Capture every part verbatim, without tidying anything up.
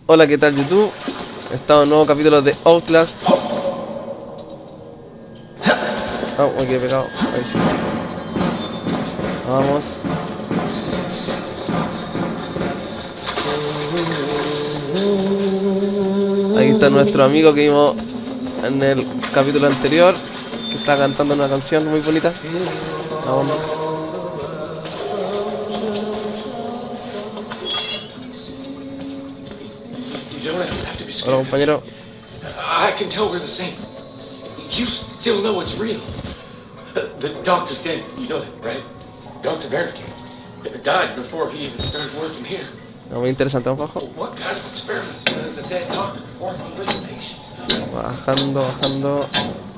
Hola, ¿qué tal YouTube? Estamos en un nuevo capítulo de Outlast. Oh, me quedé pegado. Ahí sí. Vamos. Ahí está nuestro amigo que vimos en el capítulo anterior, que está cantando una canción muy bonita. Vamos. Hola, compañero. I can tell we're the same. You still know it's real. The doctor's dead. You know that, right? Doctor Barricade died before he even started working here. No, muy interesante, vamos abajo. What kind of experiments does a dead doctor perform on living patients? Bajando, bajando.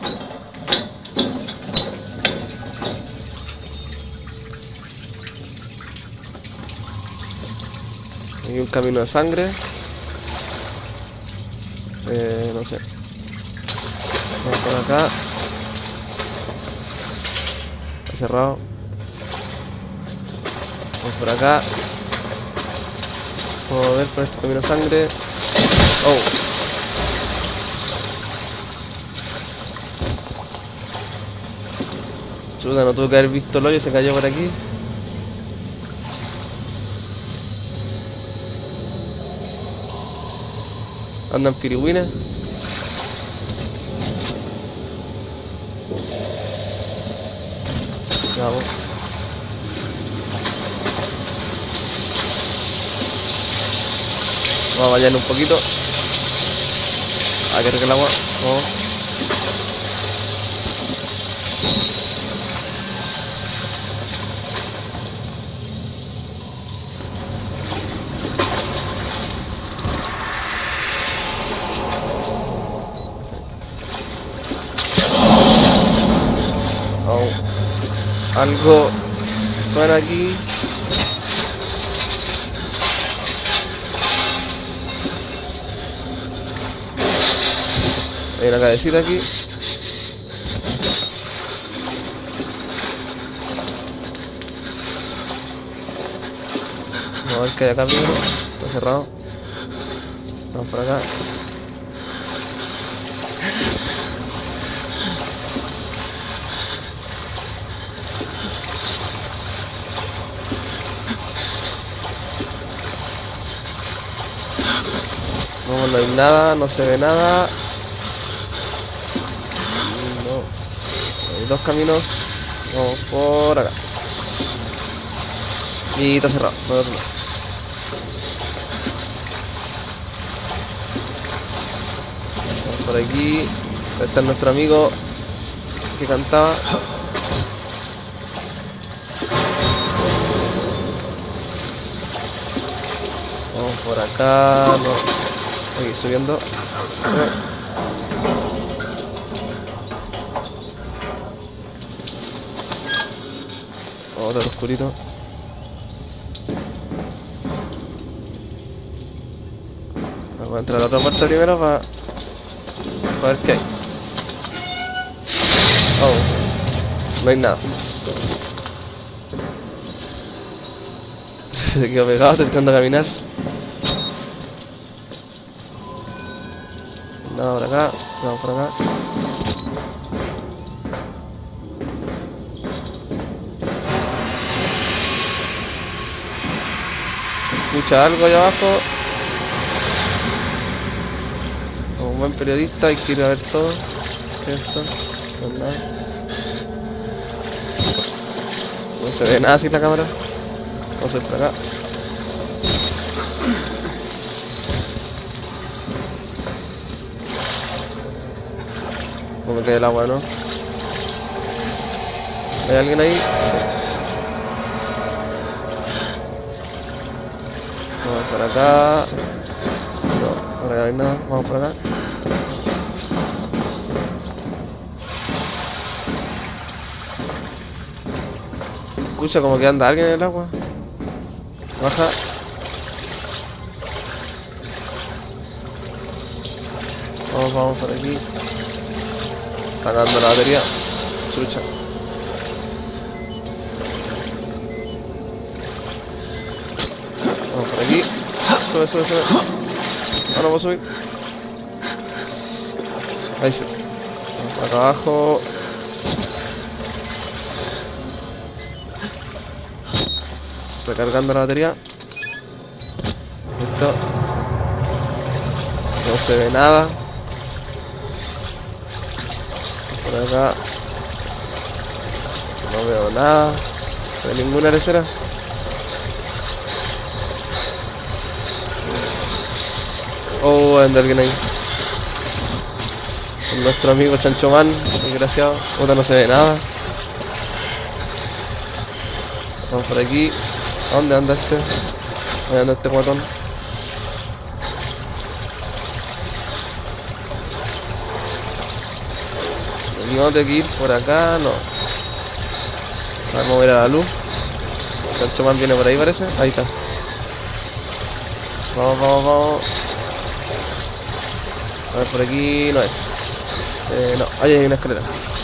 Hay un camino de sangre. Eh, no sé. Vamos por acá. Está cerrado. Vamos por acá. Puedo ver por este camino de sangre. Oh. Chuta, no tuve que haber visto el hoyo, se cayó por aquí. Andan pirigüines. Vamos. Vamos a bañarnos un poquito. A que rica el agua. Vamos. Algo suena aquí. Hay una cabecita aquí. Vamos a ver qué hay acá primero. Está cerrado. Vamos por acá. No, no hay nada, no se ve nada. No. Hay dos caminos. Vamos por acá. Y está cerrado. Por otro lado. Vamos por aquí. Está nuestro amigo que cantaba. Vamos por acá. No. Aquí subiendo. Otro oscurito. Vamos a entrar a la otra puerta primero para, para ver qué hay. Oh, no hay nada. Se quedó pegado, estoy tratando de caminar. Nada por acá, vamos por acá. Se escucha algo allá abajo. Como un buen periodista hay que ir a ver todo. ¿Qué es esto? No es nada. No se ve nada así la cámara. Vamos a ir por acá. Como me queda el agua, ¿no? ¿Hay alguien ahí? Sí. Vamos por acá. No, por acá no hay nada. Vamos por acá. Escucha como que anda alguien en el agua. Baja. Vamos, vamos por aquí. Está dando la batería. Chucha. Vamos por aquí. Sube, sube, sube. Ah, no puedo subir. Ahí sí. Acá abajo. Recargando la batería. Listo. No se ve nada. Por acá. No veo nada. No hay ninguna lecera. Oh, anda alguien ahí. Con nuestro amigo Chanchoman, desgraciado. Puta, no se ve nada. Vamos por aquí. ¿A dónde anda este? ¿Dónde anda este guatón? Aquí vamos a tener que ir por acá, no. Vamos a mover a la luz. Chanchoman viene por ahí, parece. Ahí está. Vamos, vamos, vamos. A ver, por aquí no es. Eh, no, ahí hay una escalera.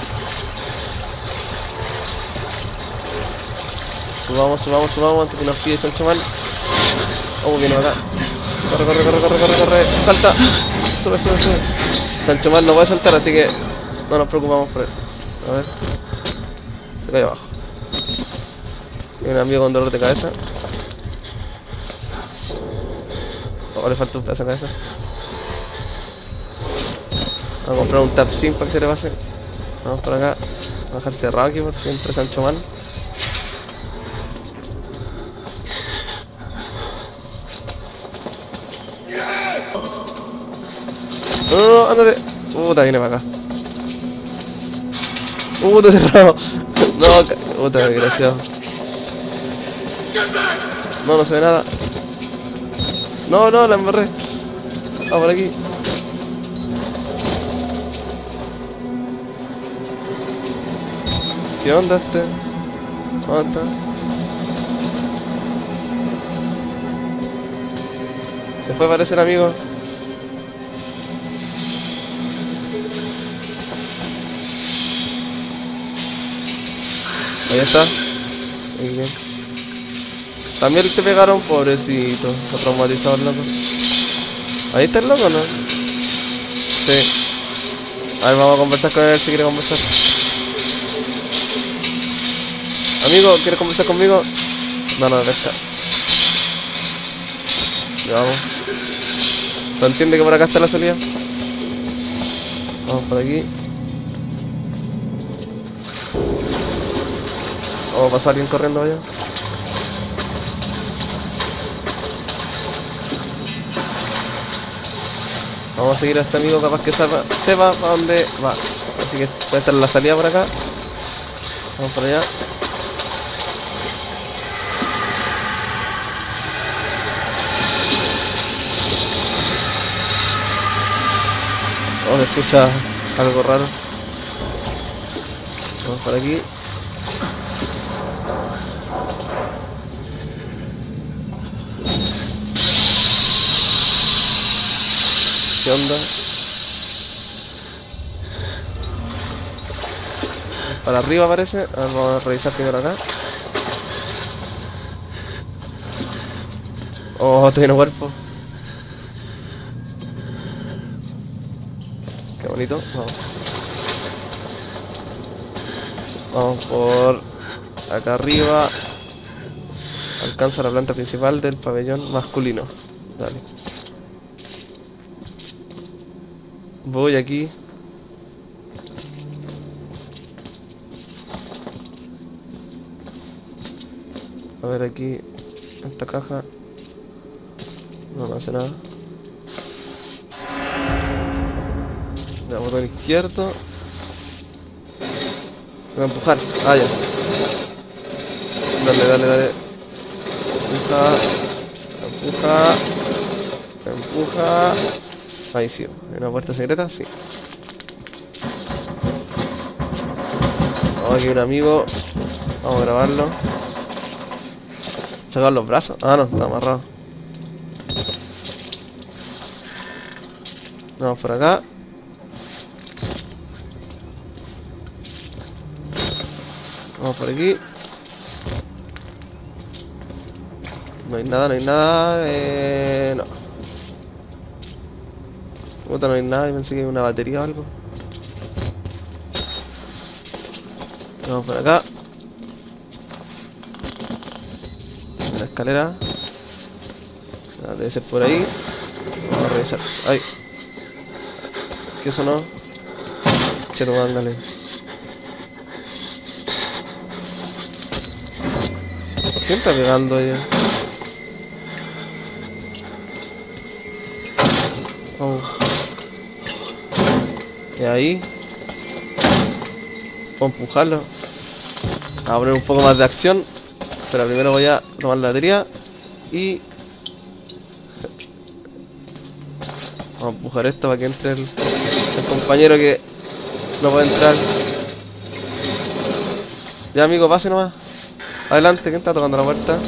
Subamos, subamos, subamos antes que nos pide Chanchoman. Oh, viene acá. Corre, corre, corre, corre, corre, corre. Salta. Sube, sube, sube. Chanchoman no puede saltar, así que no nos preocupamos por él. A ver. Se cae abajo. Hay un amigo con dolor de cabeza. Oh, le falta un pedazo de cabeza. Vamos a comprar un tap sim para que se le pase. Vamos por acá. Vamos a dejar cerrado aquí por si entra Chanchoman. No, no, no, ándate. Puta, viene para acá. Puta, cerrado. No, puta, desgraciado. No, no se ve nada. No, no, la embarré. Vamos por aquí. ¿Qué onda este? ¿Dónde está? Se fue, parece el amigo. Ahí está. Muy bien. También te pegaron, pobrecito. Está traumatizado el loco. Ahí está el loco, ¿no? Sí. A ver, vamos a conversar con él si quiere conversar. Amigo, ¿quieres conversar conmigo? No, no, está. Ya vamos. ¿No entiende que por acá está la salida? Vamos por aquí. Vamos a pasar alguien corriendo allá. Vamos a seguir a este amigo, capaz que sepa, sepa para dónde va. Así que puede estar la salida por acá. Vamos por allá. Oh, se escucha algo raro. Vamos por aquí. ¿Qué onda? Para arriba parece. Vamos a revisar primero acá. Oh, tiene cuerpo. Qué bonito. Vamos. Vamos por acá arriba. Alcanza la planta principal del pabellón masculino. Dale. Voy aquí. A ver aquí. Esta caja. No, no hace nada. Ya, botón izquierdo. Voy a empujar. Ah, ya. Dale, dale, dale. Empuja. Empuja. Empuja. Ahí sí. ¿Hay una puerta secreta? Sí. Oh, aquí un amigo. Vamos a grabarlo. Sacar los brazos. Ah, no, está amarrado. Vamos por acá. Vamos por aquí. No hay nada, no hay nada. Eh, no. Puta, no hay nada, pensé que había una batería o algo. Vamos por acá. La escalera. Ah, debe ser por ahí. Vamos a revisar. Ay. ¿Qué sonó? Cheto, mándale. ¿Quién está pegando ahí? Oh. Y ahí. Puedo empujarlo. A poner un poco más de acción. Pero primero voy a tomar la batería. Y... vamos a empujar esto para que entre el, el compañero que no puede entrar. Ya, amigo, pase nomás. Adelante, ¿quién está tocando la puerta?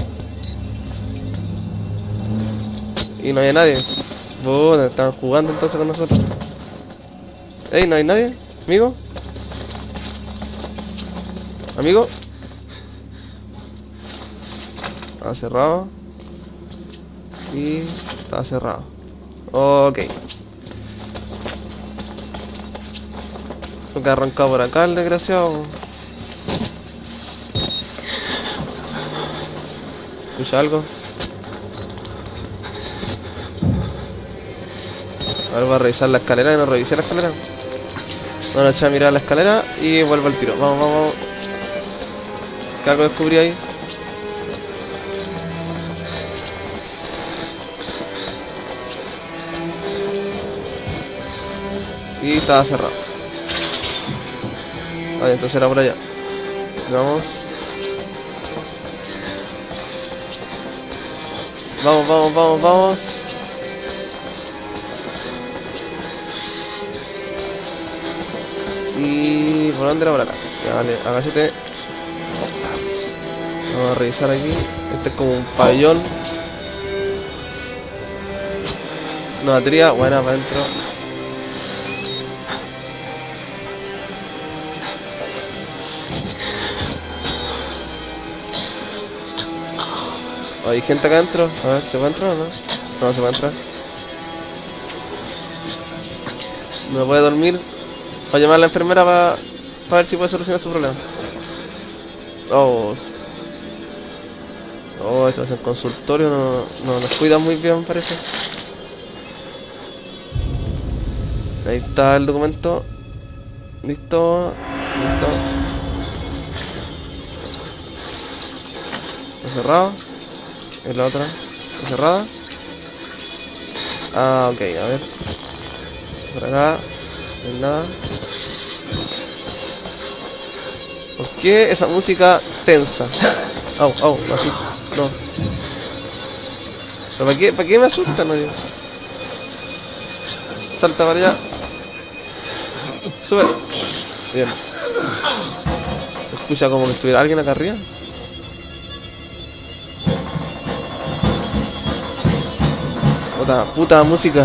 Y no hay nadie. Bueno, están jugando entonces con nosotros. Ey, ¿no hay nadie? ¿Amigo? ¿Amigo? Está cerrado. Y está cerrado. Ok. Fue que ha arrancado por acá el desgraciado. ¿Escucha algo? A ver, voy a revisar la escalera y no revisé la escalera. Bueno, echa a mirar la escalera y vuelvo al tiro. Vamos, vamos, vamos. ¿Qué algo descubrí ahí? Y estaba cerrado. Vale, entonces era por allá. Vamos. Vamos, vamos, vamos, vamos. Y... ¿por dónde era? Por acá. Ya, vale, agáchate. Vamos a revisar aquí. Este es como un pabellón. Una batería buena para adentro. ¿Hay gente acá adentro? A ver, ¿se puede entrar o no? No, se puede entrar. No puede dormir. Voy a llamar a la enfermera para pa ver si puede solucionar su problema. Oh. Oh, esto es el consultorio. No, no nos cuidan muy bien, parece. Ahí está el documento. Listo. Listo. Está cerrado. Es la otra. Está cerrada. Ah, ok, a ver. Por acá. No hay nada. ¿Por qué esa música tensa? Au, au, me asusta. No. ¿Pero para qué, para qué me asusta, no? Salta para allá. Sube. Bien. Se escucha como que estuviera alguien acá arriba. Puta, puta música.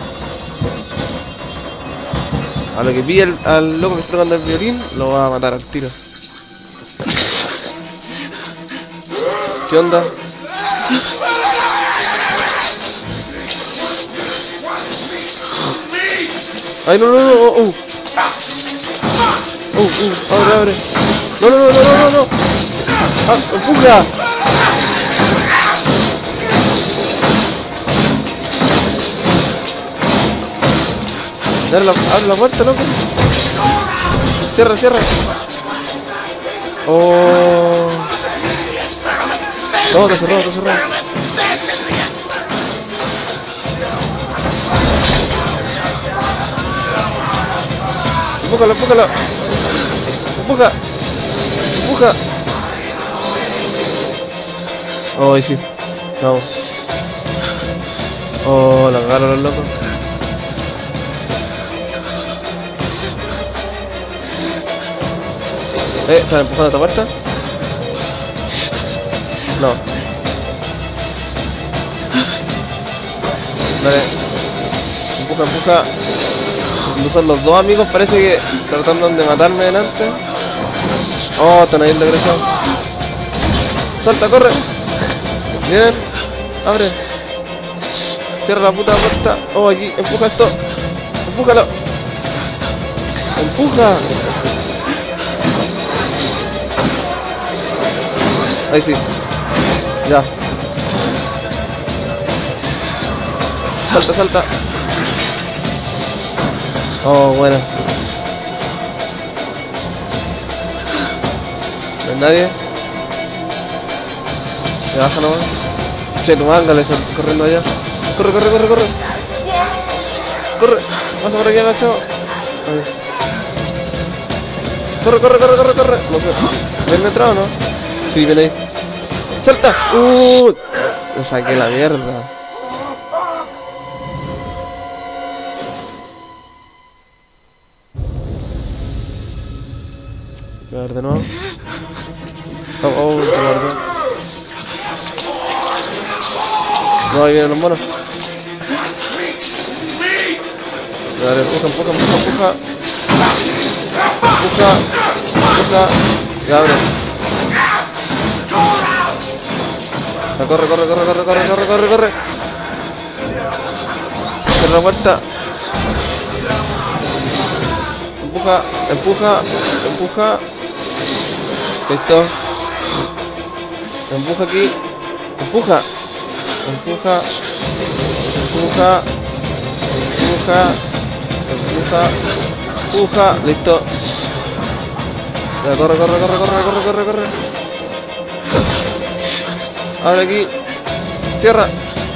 A lo que pille al, al loco que está tocando el violín, lo va a matar al tiro. ¿Qué onda? Ay, no, no, no, oh, oh. Oh, oh, abre, abre. No, no, no, no, no, no. Ah, empuja. Abre la, abre la puerta, loco. Cierra, cierra. Oh. No, está cerrado, está cerrado. Empújala, empújala. Empuja. Empuja. Oh, ahí sí. Vamos. Oh, la cagaron los locos. Eh, ¿están empujando esta puerta? No. Dale. Empuja, empuja. No son los dos amigos, parece que tratando de matarme delante. Oh, están ahí el desgraciado. Salta, corre. Bien. Abre. Cierra la puta puerta. Oh, aquí, empuja esto. Empújalo. Empuja. Ahí sí. Ya. Salta, salta. Oh, buena. ¿No hay nadie? Se baja nomás. Che, tu madre, dale, sal, corriendo allá. Corre, corre, corre, corre. Corre. Pasa por aquí, agachado. Ahí. Corre, corre, corre, corre, corre. No sé. ¿Ven detrás o no? Sí, ven ahí. ¡Salta! ¡Uh! Me saqué la mierda. Voy a ver de nuevo. Oh, oh, te guardé. No, ahí vienen los monos. Dale, empuja, empuja, empuja, empuja. Empuja, empuja. Ya abre. Ya, corre, corre, corre, corre, corre, corre, corre, corre. Cierra la puerta. Empuja, empuja, empuja. Listo. Empuja aquí. Empuja. Empuja. Empuja. Empuja. Empuja. Empuja. Listo. Ya, corre, corre, corre, corre, corre, corre, corre. Abre aquí. Cierra.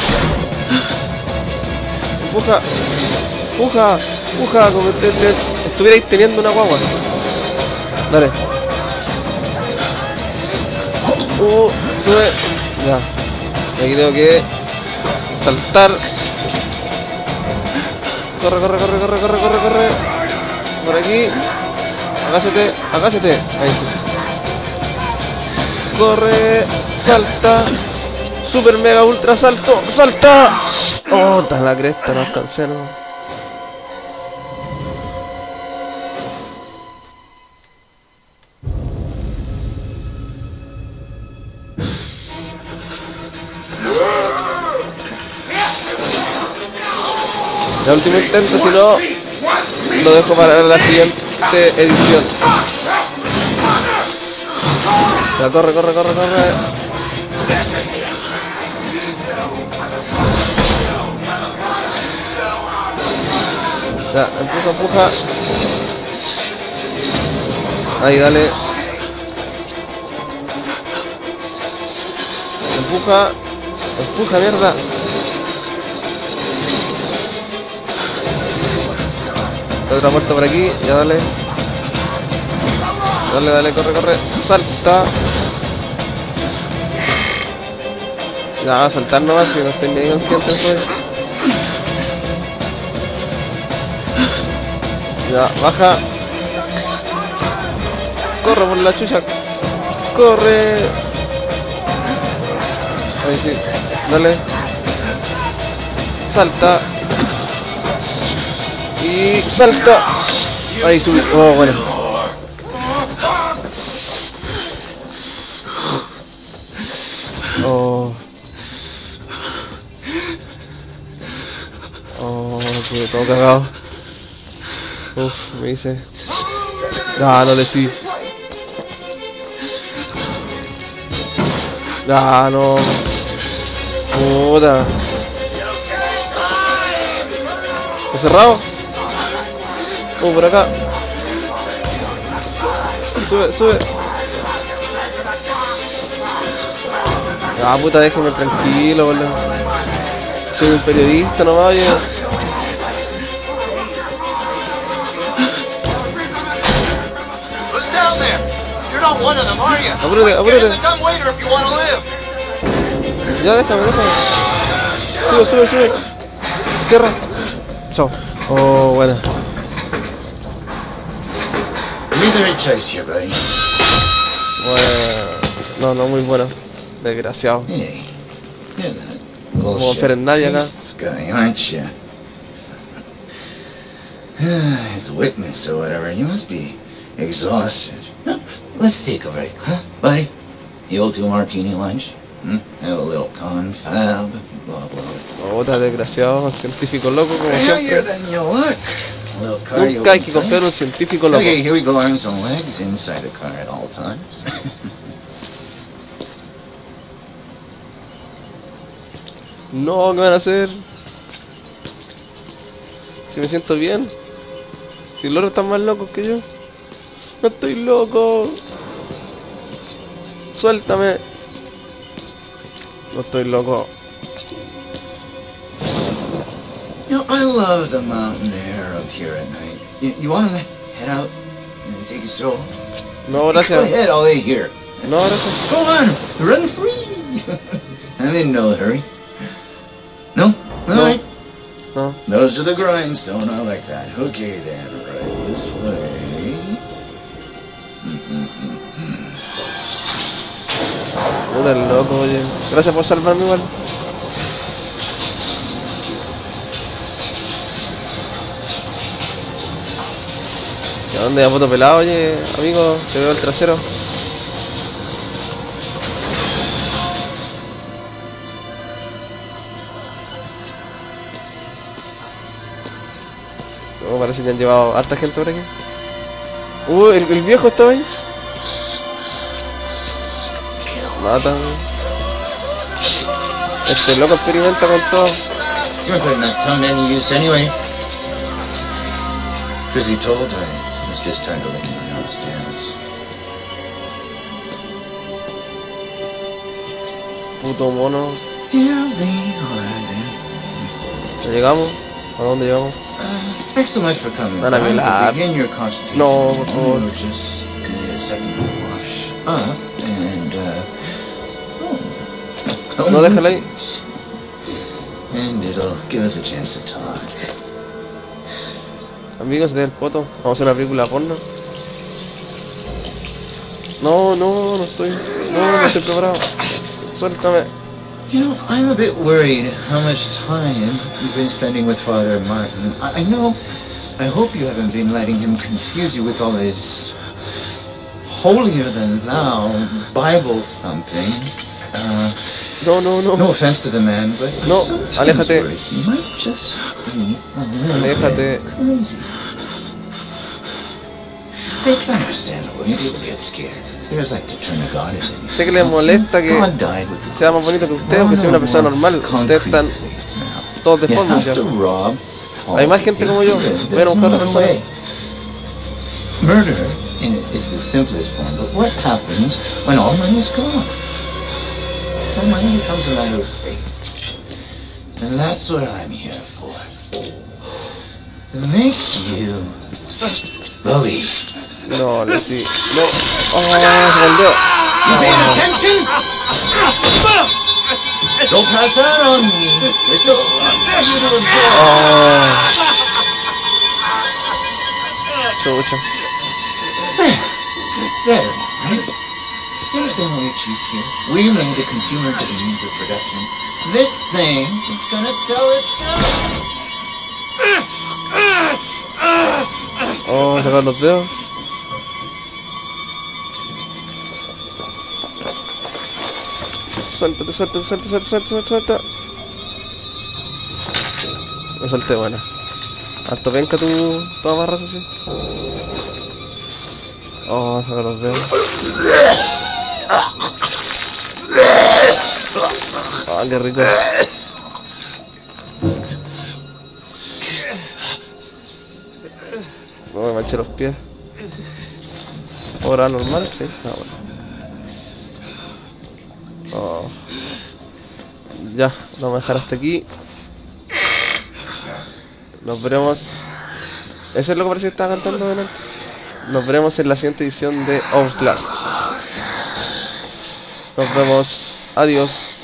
Empuja. Empuja. Empuja. Como que estuvierais teniendo una guagua. Dale. Uh, sube. Ya. Y aquí tengo que saltar. Corre, corre, corre, corre, corre, corre, corre. Por aquí. Agáchate, agáchate. Ahí sí. Corre, salta. Super mega ultra salto. ¡Salta! Oh, está la cresta, no alcancé, no. El último intento, si no, lo dejo para la siguiente edición. Ya, corre, corre, corre, corre. Ya, empuja, empuja. Ahí, dale. Empuja. Empuja, mierda. Otra puerta por aquí, ya dale. Dale, dale, corre, corre. Salta. Ya, va a saltar nomás, si no estoy ni consciente después. Ya, baja. Corre por la chucha. Corre. Ahí sí. Dale. Salta. Y salta. Ahí subí. Oh, bueno. Oh. Oh, quedé todo cagado. Uf, me hice. Ah, no le sí. Ah, no. Puta. ¿Está cerrado? Oh, por acá. Sube, sube. Ah, puta, déjame tranquilo, boludo. Soy un periodista nomás, yo. Apúrate, apúrate. Ya, déjame, déjame. Sube, sube, sube. Cierra. Chao. Oh, buena. Bueno, no, no, muy bueno. Desgraciado. Como confiar en nadie acá. His witness or whatever, you must be exhausted. Let's take a break, huh, buddy? You old two martini lunch? Hmm? Have a little confab, blah blah. Otra desgraciado, científico loco como Heavier siempre. than you look. A little cardio. Nunca hay que confiar en un científico loco. Okay, here we go. Arms and legs inside the car at all times. No, ¿qué van a hacer? Si me siento bien. Si los otros están más locos que yo. No estoy loco. Suéltame. No estoy loco. You know, I love the mountain air up here at night. You, you want to head out and take a stroll? No, Go gracias. ahead, I'll wait here. No, gracias. Go on, run free. I'm in no hurry. No? All No. right. No. Nose to the grindstone, I like that. Okay then, right this way. Puta el loco, oye. Gracias por salvarme igual. ¿Y a dónde va puto pelado, oye, amigo? Te veo el trasero. Oh, parece que han llevado harta gente por aquí. Uh, el, el viejo estaba ahí. Mata. Este loco experimenta con todo. You're putting that tongue any use anyway. Truth be told, I was just trying to lick my downstairs. Puto mono. Here we are then. ¿Ya llegamos? ¿A dónde llegamos? Uh, thanks so much for coming. Van a by. velar. Begin your consultation. No, por favor. We'll just need a second to wash up and uh. Oh. No, déjala ahí. And it'll give us a chance to talk. Amigos del poto, vamos a hacer una película porno. No, no, no estoy. No, no estoy preparado. Suéltame. You know, I'm a bit worried how much time you've been spending with Father Martin. I, I know. I hope you haven't been letting him confuse you with all his holier-than-thou Bible thumping. Uh, No, no, no. no offense to the man, but No, sometimes aléjate. worry he might just be a little Aléjate. bit crazy. It's understandable. You people get scared. There's like to turn to God as anything. Sé que les molesta que God died with the sea más bonito que usted o que sea una persona normal. Ustedes están todos You deformes ya. have to rob Hay más gente como yo. Voy a buscar a otra persona. Murder in it is the simplest form, but what happens when all money is gone? Well, money becomes a matter of faith. And that's what I'm here for. To make you believe. No, le sí. No. Oh, se volvió. You paying attention? Don't pass that on me. This'll get you to absorb. Oh. Chucha. Better, right? You understand why you're chief here? We made the consumer to the means of production. This thing is gonna sell itself. Oh, sacar los dedos. Suéltate, suéltate, suéltate, suéltate, suéltate, suéltate. Me solté, buena. Harto penca tu, tu amarras así. Oh, sacar los dedos. Ah, qué rico. No me manché los pies. ¿Hora normal? Sí. Ah, bueno. Oh. Ya, lo vamos a dejar hasta aquí. Nos veremos. Eso es lo que parece que estaba cantando delante. Nos veremos en la siguiente edición de Outlast. Nos vemos. Adiós.